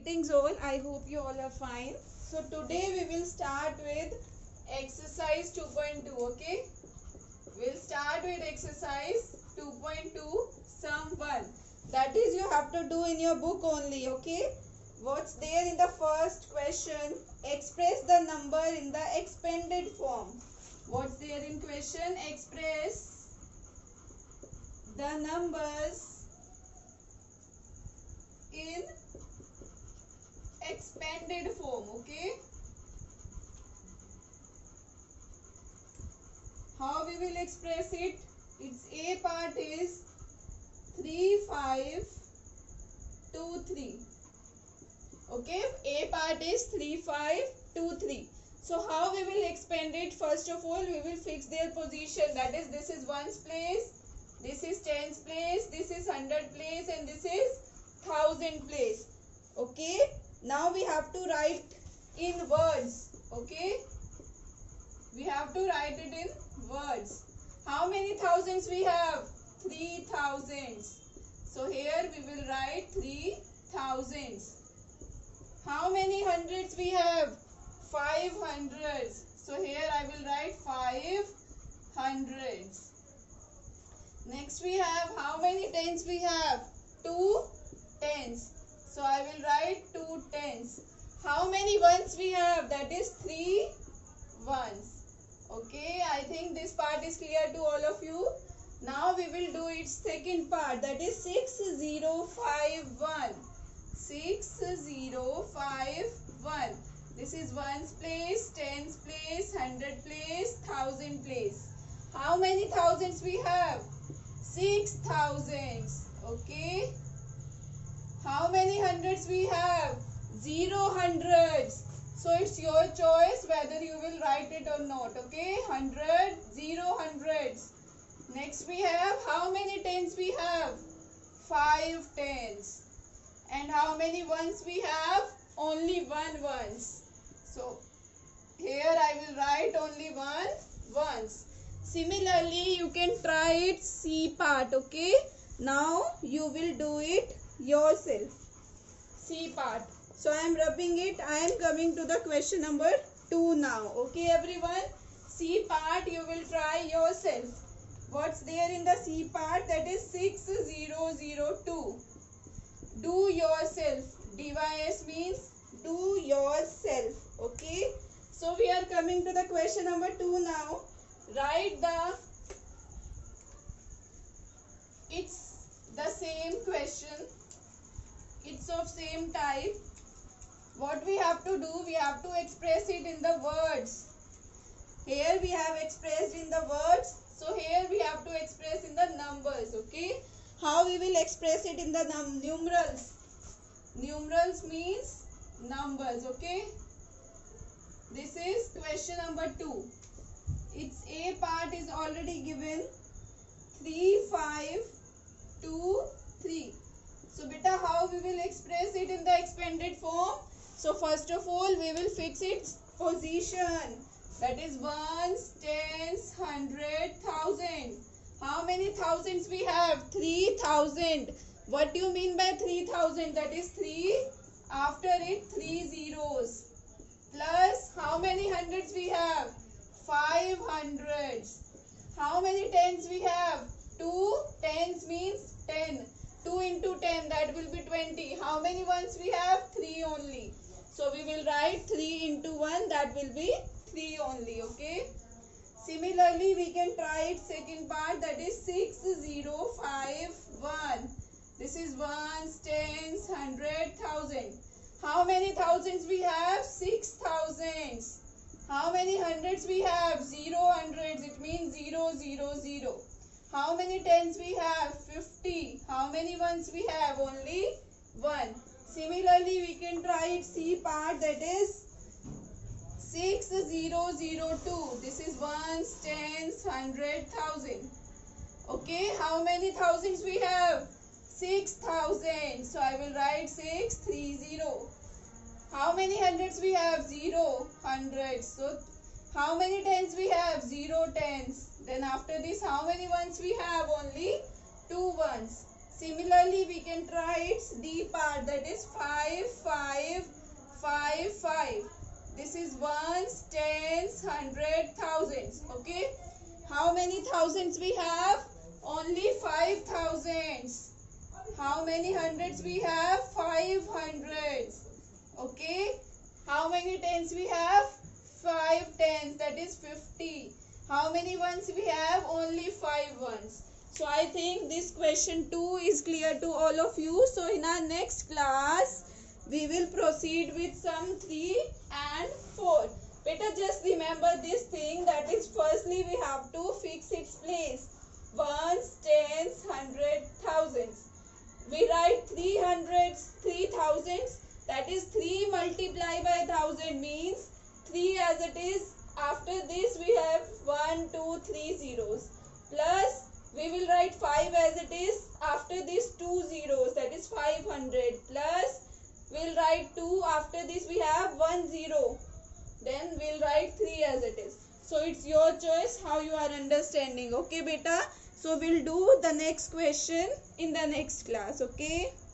Greetings all, I hope you all are fine. So today we will start with exercise 2.2, okay? We'll start with exercise 2.2 sum 1. That is you have to do in your book only, okay? What's there in the first question? Express the number in the expanded form. What's there in question? Express the numbers in expanded form, okay? How we will express it? Its A part is 3, 5, 2, 3. Okay, A part is 3, 5, 2, 3. So how we will expand it? First of all, we will fix their position. That is, this is ones place, this is tens place, this is hundred place, and this is thousand place. Okay, now we have to write in words. Okay, we have to write it in words. How many thousands we have? 3 thousands. So here we will write 3 thousands. How many hundreds we have? 5 hundreds. So here I will write 5 hundreds. Next we have, how many tens we have? 2 tens. So I will write 2 tens. How many ones we have? That is 3 ones. Okay, I think this part is clear to all of you. Now we will do its second part, that is 6051. 6051. This is ones place, tens place, hundred place, thousand place. How many thousands we have? 6 thousands. Okay. How many hundreds we have? 0 hundreds. So it's your choice whether you will write it or not. Okay, 100, 0 hundreds. Next we have, how many tens we have? 5 tens. And how many ones we have? Only 1 ones. So here I will write only 1 ones. Similarly, you can try it C part. Okay, now you will do it yourself. C part. So I am rubbing it. I am coming to the question number 2 now. Okay everyone, C part you will try yourself. What's there in the C part? That is 6002. Do yourself. DYS means do yourself. Okay. So we are coming to the question number 2 now. Write it's the same question. It's of same type. What we have to do, we have to express it in the words. Here we have expressed in the words. So here we have to express in the numbers. Okay. How we will express it in the numerals? Numerals means numbers. Okay. This is question number 2. Its A part is already given. 3, 5, 2, 3. So beta, how we will express it in the expanded form? So first of all, we will fix its position. That is ones, tens, hundred, thousand. How many thousands we have? 3,000. What do you mean by 3,000? That is 3. After it, 3 zeros. Plus, how many hundreds we have? 5 hundreds. How many tens we have? 2 tens means 10. 2 into 10, that will be 20. How many ones we have? 3 only. So we will write 3 into 1, that will be 3 only. Okay. Similarly, we can try it second part, that is 6051. This is ones, tens, hundred, thousand. How many thousands we have? 6 thousands. How many hundreds we have? 0 hundreds. It means 0, 0, 0. How many tens we have? 50. How many ones we have? Only 1. Similarly, we can try it C part, that is 6002. This is ones, tens, hundred, thousand. Okay, how many thousands we have? 6,000. So I will write 630. How many hundreds we have? 0 hundreds. So how many tens we have? 0 tens. Then after this, how many ones we have? Only 2 ones. Similarly, we can try its D part, that is 5, 5, 5, 5. This is ones, tens, hundred, thousands. Okay. How many thousands we have? Only 5 thousands. How many hundreds we have? 5 hundreds. Okay. How many tens we have? 5 tens. That is 50. How many ones we have? Only 5 ones. So I think this question 2 is clear to all of you. So in our next class, we will proceed with some 3 and 4. Better just remember this thing, that is firstly we have to fix its place. Ones, tens, hundred, thousands. We write 300s, 3000s. That is 3 multiplied by 1000 means 3 as it is. After this we have 1, 2, 3 zeros. Plus we will write 5 as it is. After this 2 zeros, that is 500. Plus we will write 2. After this we have 1 zero. Then we will write 3 as it is. So it's your choice how you are understanding. Okay beta. So we'll do the next question in the next class. Okay.